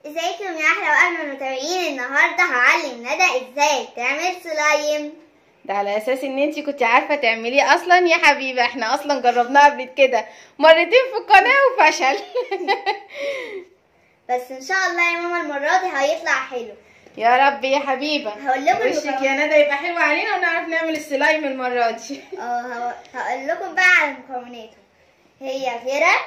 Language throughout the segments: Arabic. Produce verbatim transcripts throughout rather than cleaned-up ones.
ازيكم يا احلى واجمل المتابعين. النهارده هعلم ندى ازاي تعمل سلايم. ده على اساس ان انتي كنت عارفه تعمليه اصلا يا حبيبه. احنا اصلا جربناه قبل كده مرتين في القناه وفشل. بس ان شاء الله يا ماما المره دي هيطلع حلو يا رب يا حبيبه. هقول لكم وشك يا ندى يبقى حلو علينا ونعرف نعمل السلايم المره دي. اه هقول لكم بقى على مكوناته. هي غيره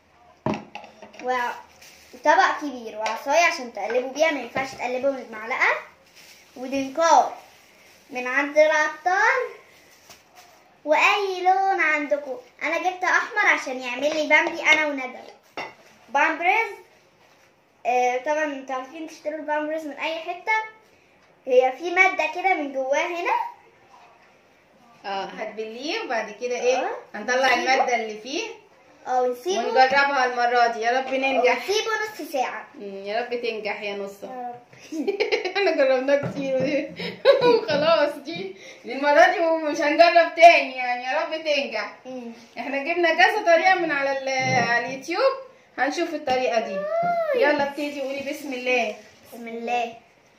وطبق كبير وعصايه عشان تقلبوا بيها، ما ينفعش تقلبوا من المعلقه، ودنكار من عند العطار، واي لون عندكم. انا جبت احمر عشان يعمل لي بامبي انا وندى. بامبرز آه طبعا انتوا عارفين تشتروا البامبرز من اي حته. هي في ماده كده من جواه هنا. اه هتبليه وبعد كده ايه آه. هنطلع الماده اللي فيه اه ونسيبه ونجربها المره دي. يا رب ننجح. ونسيبه نص ساعه. يا رب تنجح يا نص. يا رب. احنا جربناه كتير وخلاص. دي دي المره دي مش هنجرب تاني يعني. يا رب تنجح. مم. احنا جبنا كذا طريقه من على على اليوتيوب، هنشوف الطريقه دي. يلا ابتدي قولي بسم الله. بسم الله.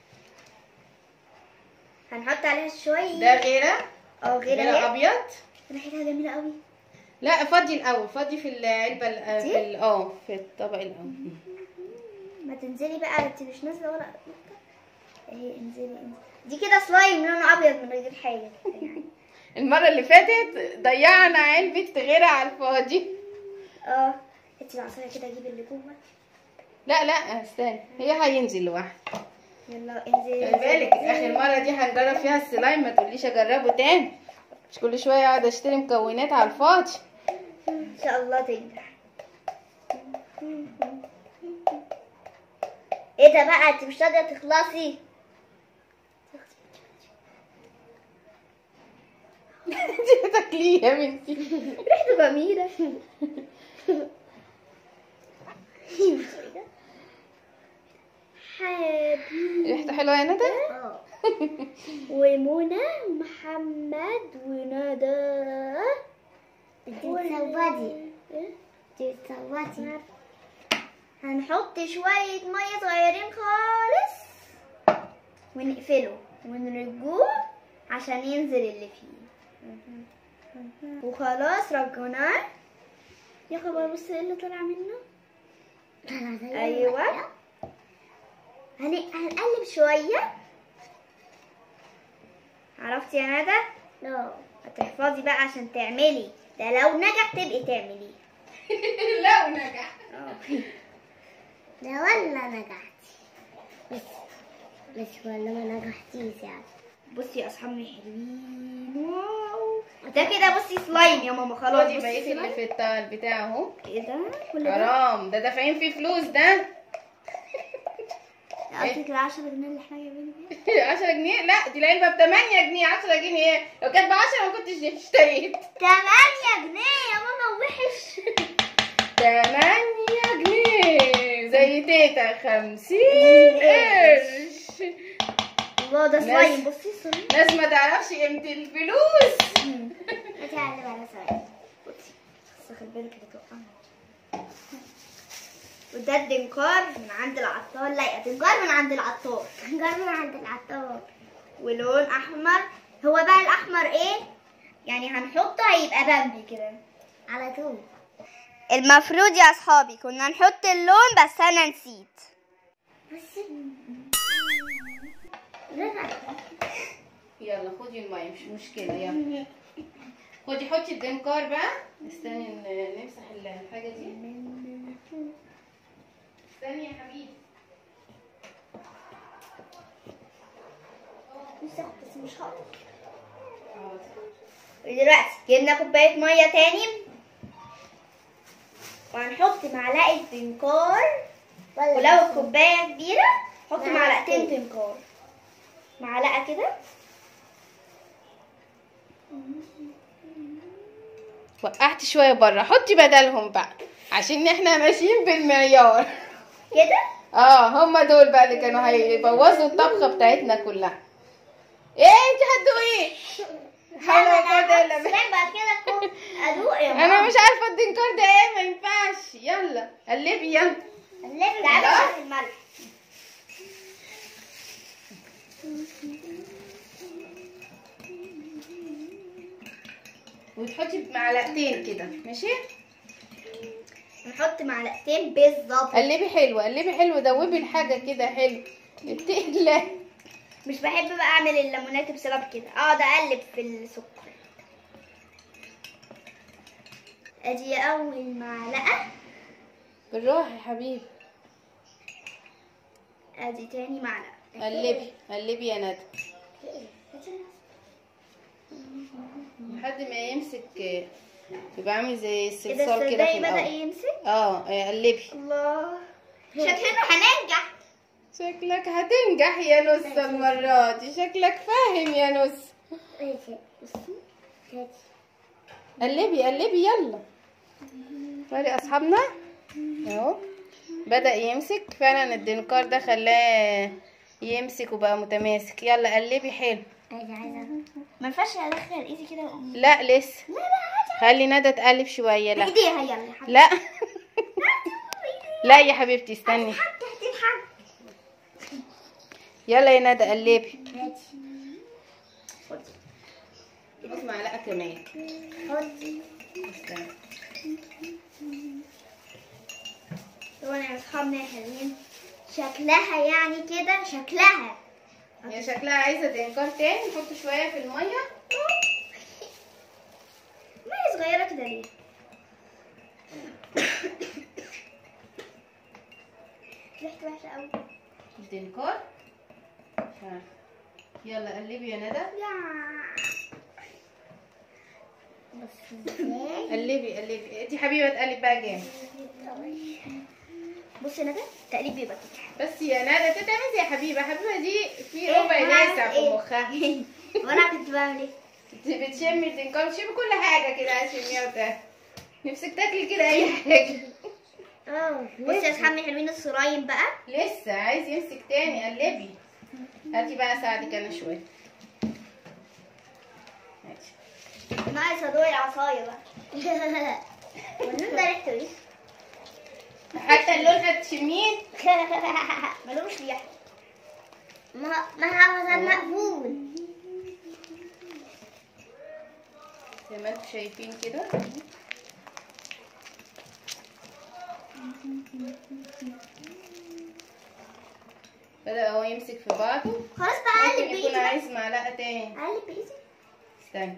هنحط عليها شويه. ده غيره اه غيره غيره اهي. ابيض. ريحتها جميله قوي. لا فضي الاول، فضي في العلبه ال- دي؟ في ال- اه في الطبق الاول. ما تنزلي بقى، انت مش نازله ولا نقطه. اهي انزلي انزلي. دي كده سلايم لونه ابيض من غير حاجه يعني. المره اللي فاتت ضيعنا علبه غيره على الفاضي. اه انت العصايه كده جيبي اللي جوه. لا لا استنى، هي هينزل لوحده. يلا انزلي. خلي بالك اخر مره دي هنجرب فيها السلايم، ما تقوليش اجربه تاني. مش كل شويه اقعد اشتري مكونات على الفاضي. ان شاء الله تنجح. ايه ده بقى، انت مش راضيه تخلصي. انت تاكليه يا بنتي. ريحته جميله. حبيبي. ريحته حلوه يا ندى. اه ومنى ومحمد وندى. انت بتصوتي. انت بتصوتي. هنحط شوية مية صغيرين خالص ونقفله ونرجوه عشان ينزل اللي فيه. وخلاص رجعناه. يا خبر بص ايه اللي طلع منه. ايوه هن... هنقلب شوية. عرفتي يا ندى؟ لا هتحفظي بقى عشان تعملي ده. لو نجح تبقي تعمليه. لو نجح. لا ولا نجحتي بس بس ولا ما نجحتيش يعني. بصي يا اصحابي حلوين. واو ده كده بصي سلايم يا ماما. خلاص خدي بصي بقيت اللي سلايم. في البتاع اهو. ايه ده كل ده؟ حرام، ده دافعين فيه فلوس ده. قصدك ال عشرة جنيه اللي احنا جايبينها. عشرة جنيه؟ لا دي العلبه ب تمانية جنيه. عشرة جنيه ايه؟ لو كانت ب عشرة ما كنتش اشتريت. تمانية جنيه يا ماما وحش. تمانية جنيه زي تيتا خمسين قرش. الله ده سلايم. بصي سلايم. ناس ما تعرفش قيمة الفلوس. هتعلم على سلايم. بصي بس خلي بالك هتوقعنا. وده الدنكار من عند العطار. لا دنكار من عند العطار. دنكار من عند العطار ولون احمر. هو بقى الاحمر ايه يعني هنحطه هيبقى بامبي كده على طول. المفروض يا اصحابي كنا نحط اللون بس انا نسيت. بصي يلا خدي المية مش مشكلة. يلا خدي حطي الدنكار بقى. استني ن- نمسح الحاجة دي. استني يا حبيبي. بس مش هقدر. دلوقتي جبنا كوباية مية تاني وهنحط معلقة تنكار. ولو الكوباية كبيرة حط معلقتين تنكار. معلقة كده. وقعت شوية بره، حطي بدلهم بقى عشان احنا ماشيين بالمعيار كده. اه هما دول بقى اللي كانوا هيبوظوا الطبخة بتاعتنا كلها. ايه انت هتدوقي؟ حلوة كده ولا استنى بعد كده اكون ادوق يا ماما. انا مش عارفة الدنكار ده ايه. ما ينفعش. يلا قلبي يلا. قلبي. تعالي نشوف الملح. معلقتين كده ماشي. نحط معلقتين بالظبط. قلبي حلو قلبي حلو، دوبي الحاجه كده حلو. اتقلي. مش بحب بقى اعمل الليمونات بسبب كده، اقعد اقلب في السكر. ادي اول معلقه. بالراحه يا حبيبي. ادي تاني معلقه. قلبي قلبي يا ندى لحد ما يمسك، يبقى عامل زي الصلصال كده في بدأ الاول. يمسك. اه قلبي. الله، شكلنا هننجح. شكلك هتنجح يا نص المرة دي، شكلك فاهم يا نص. قلبي قلبي يلا. وري اصحابنا اهو بدأ يمسك فعلا، الدنكار ده خلاه يمسك وبقى متماسك. يلا قلبي حلو. ما ينفعش ادخل ايدي كده وأقوم. لا لسه، لا لا خلي ندى تقلب شويه. لا بايديها يلا. لا لا يا حبيبتي استني. هتضحك. يلا يا ندى قلبي. خدي بص معلقه كمان. خدي. استني. طبعا يا اصحابنا يا حلوين، شكلها يعني كده شكلها. هي شكلها عايزه دنكار تاني، نحط شويه في الميه. ما هي صغيره كده ليه؟ ريحته وحشه قوي. الدنكار مش عارفه. يلا قلبي يا ندى. بس ازاي؟ قلبي قلبي انتي حبيبه تقلب بقى جامد. بصي يا ندى التقليب بيبقى كده. بس يا ندى تتعمل يا حبيبه. حبيبه دي في ربع لاسع في مخها. وانا كنت بعمل ايه؟ انت بتشمي الدنكار، بتشمي كل حاجه كده عشان تشميها. نفسك تاكلي كده اي حاجه. اه بصي يا اصحابي حلوين الصرايم بقى. لسه عايز يمسك تاني. قلبي. هاتي بقى اساعدك انا شويه. ماشي. ناقص ادوق العصايه بقى. واللون ده ريحته ايه؟ حتى اللون هتشميه. ملوش ريحه. ما ما هو مقفول. زي ما انتم شايفين كده. بدأ هو يمسك في بعضه. خلاص بقى قلب ممكن بايدي. يكون عايز معلقة تاني. قلب بايدي. استنى.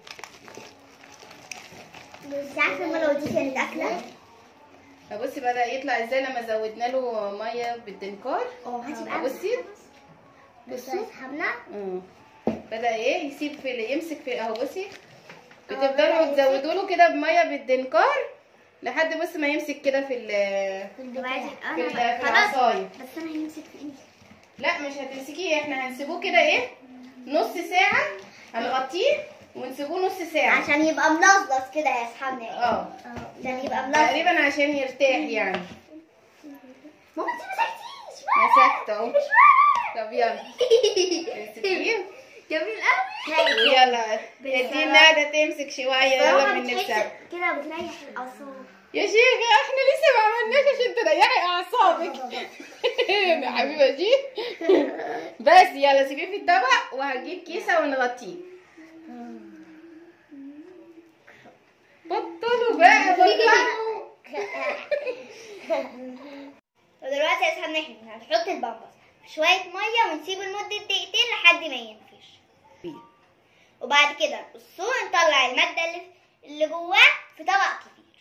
مش عارفه ما لو دي كانت اكله. بصي بدأ يطلع ازاي لما زودنا له ميه بالدنكار. اه هاتي بقى. بصي بصوا اصحابنا. اه بدأ ايه يسيب في يمسك في اهو. بصي بدأ بتفضلوا يمسك. تزودوا له كده بميه بالدنكار لحد بص ما يمسك كده في ال في البتاع. في ال- في العصايه. بس انا هيمسك في ايدي. لا مش هتمسكيه، احنا هنسيبوه كده ايه نص ساعه. هنغطيه ونسيبوه نص ساعه عشان يبقى ملظلظ كده يا اصحابنا. اه عشان يبقى ملظلظ. تقريبا عشان يرتاح يعني. ماما انت مسكتيش. مسكت اهو. مش طب يلا امسكيه. جميل قوي. يلا ادي ندى تمسك شويه. يلا من نفسها كده بتريح الاعصاب. يا شيخة احنا لسه ما عملناش عشان تريحي اعصابك. يا حبيبه دي. بس يلا سيبيه في الطبق وهجيب كيسه ونغطيه. بطلوا بقى بطلوا. ودلوقتي يا اصحابنا احنا هنحط البامبس في شويه ميه ونسيبه لمده دقيقتين لحد ما ينفش. وبعد كده نقصه نطلع الماده اللي اللي جواه في طبق كبير.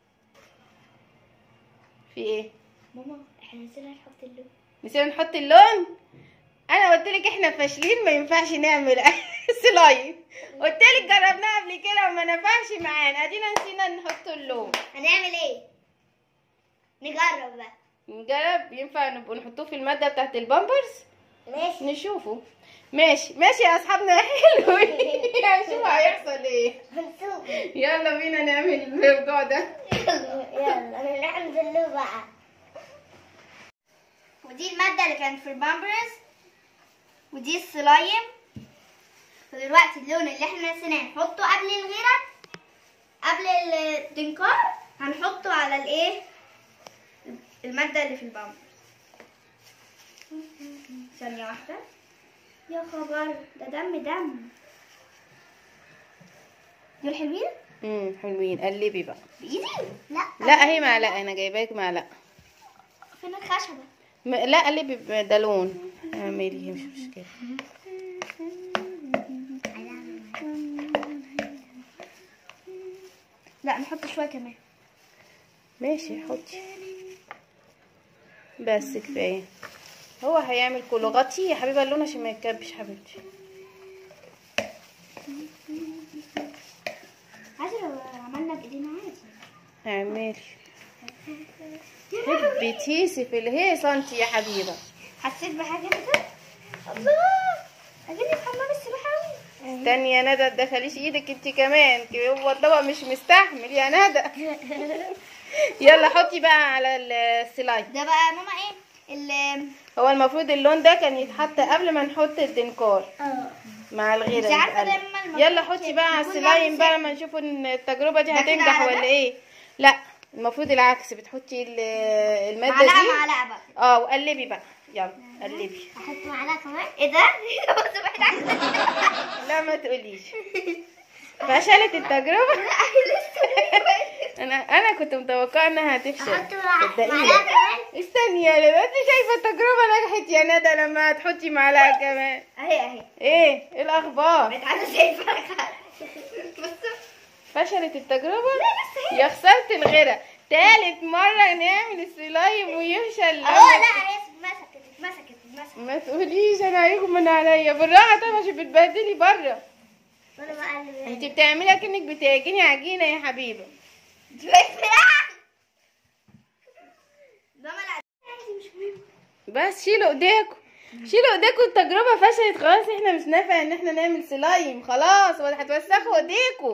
في ايه؟ ماما احنا نسينا نحط اللون. نسينا نحط اللون. انا قلت لك احنا فاشلين ما ينفعش نعمل سلايم. قلت لك جربناها قبل كده وما نفعش معانا، ادينا نسينا نحط اللون. هنعمل ايه؟ نجرب بقى. نجرب. ينفع نبقى نحطوه في الماده بتاعت البامبرز. ماشي نشوفه. ماشي ماشي يا اصحابنا. حلو. هنشوف هيحصل ايه. هنشوف. يلا بينا نعمل الموضوع ده. يلا نعمل اللون بقى. ودي الماده اللي كانت في البامبرز ودي السلايم. ودلوقتي اللون اللي احنا نسيناه نحطه قبل الغيره قبل الدنكار هنحطه على الايه الماده اللي في البامبرز. ثانيه واحده. يا خبر ده دم دم. دول حلوين. امم حلوين. قلبي بقى بايدي. لا لا اهي معلقه، انا جايباك معلقه. فين الخشبه؟ م... لا قلبي ده لون. اعملي مش مشكله. لا نحط شويه كمان. ماشي حطي بس كفايه. هو هيعمل كله. غطيه يا حبيبه اللون عشان ما يتكبش حبيبتي. عادي لو عملنا بايدينا عادي. اعملي. حبي تيسي في الهيصه انت يا حبيبه. حسيت بحاجه كده. الله اجيني في حمام السباحه قوي. استني يا ندى تدخليش ايدك انت كمان، هو الطبق مش مستحمل يا ندى. يلا حطي بقى على السلايد. ده بقى ماما ايه اللي هو المفروض اللون ده كان يتحط قبل ما نحط الدنكار اه مع الغيره. مش عارفه اللي لما اتقلب. المفروض يلا حطي بقى على يكون السلايم بقى عامل لما نشوف ان التجربه دي ده كده هتنجح على ولا ده؟ ايه. لا المفروض العكس، بتحطي ال- الماده معلقه دي معلقه بقى. اه وقلبي بقى. يلا قلبي. احط معلقه كمان. ايه ده؟ بص محتاج. لا ما تقوليش فشلت التجربه. انا انا كنت متوقعه انها هتفشل. احط معلقه صدقيني. كمان. استني يا ندى، انت شايفه التجربه نجحت يا ندى لما هتحطي معلقه كمان. اهي اهي ايه ايه الاخبار؟ بقيت عايزه شايفه. بصوا فشلت التجربه. يا خسرت الغيره. تالت مره نعمل السلايم ويفشل. اهو. لا هي اتمسكت اتمسكت اتمسكت. ما تقوليش انا هيغمى عليا. بالراحه طبعا عشان بتبهدلي بره. وانا بقلب. انت بتعملي كأنك بتعجني عجينه يا حبيبه. بس شيلوا ايديكم شيلوا ايديكم. التجربه فشلت خلاص. احنا مش نافع ان احنا نعمل سلايم خلاص، ولا هتوسخوا ايديكم.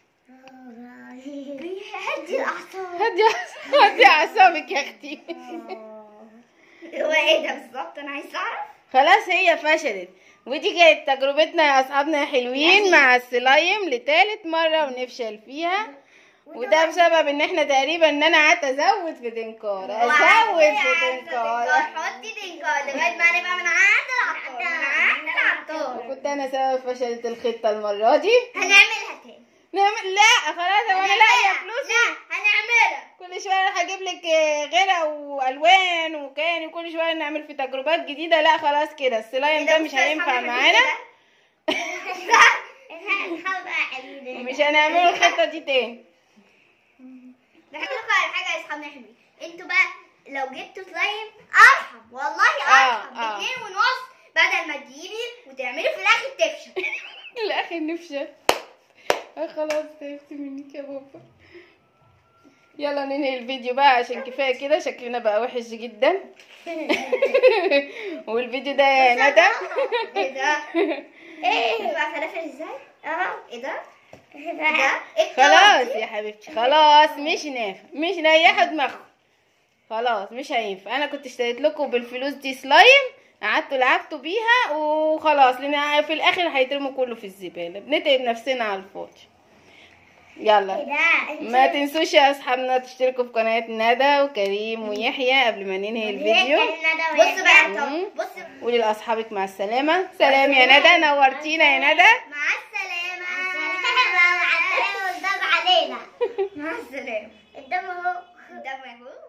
هدي الاعصاب. هدي هدي اعصابك يا اختي. هو ايه ده بالظبط؟ انا عايزه اعرف. خلاص هي فشلت. ودي كانت تجربتنا يا اصحابنا يا حلوين مع السلايم لتالت مره ونفشل فيها. وده بسبب ان احنا تقريبا ان انا قعدت ازود في دنكار ازود في دنكار. حطي دنكار لغايه ما نبقى من عند العطار. من عند العطار. وكنت انا سبب فشلت الخطه المره دي. هنعملها تاني. نعمل لا خلاص وانا لاقيه فلوس. لا هنعملها. كل شويه انا هجيب لك غيره والوان وكان وكل شويه نعمل في تجربات جديده. لا خلاص كده السلايم ده مش هينفع معانا. ومش هنعمله الخطه دي تاني. ده هقول لكم على حاجه يا اصحابنا يا حلوين. انتوا بقى لو جبتوا سلايم ارحم والله ارحم آه. باتنين ونص بدل ما تجيبي وتعملي في الاخر تفشل. الاخر نفشل. خلاص تعبت منك يا بابا. يلا ننهي الفيديو بقى عشان كفايه كده. شكلنا بقى وحش جدا. والفيديو ده يا ندى. ايه ده؟ ايه بقى فلافل ازاي؟ اه ايه ده؟ ايه ده؟ خلاص يا حبيبتي خلاص مش نافع. مش نريحوا دماغكم خلاص مش هينفع. انا كنت اشتريت لكم بالفلوس دي سلايم قعدتوا لعبتوا بيها وخلاص، لان في الاخر هيترموا كله في الزباله. بنتعب نفسنا على الفاضي. يلا ما تنسوش يا اصحابنا تشتركوا في قناه ندى وكريم ويحيى قبل ما ننهي الفيديو. بصوا بقى بصوا. قولي لاصحابك مع السلامه. سلام يا ندى، نورتينا يا ندى. مع السلامه. مع السلامه والدم علينا. مع السلامه. الدم اهو. الدم اهو.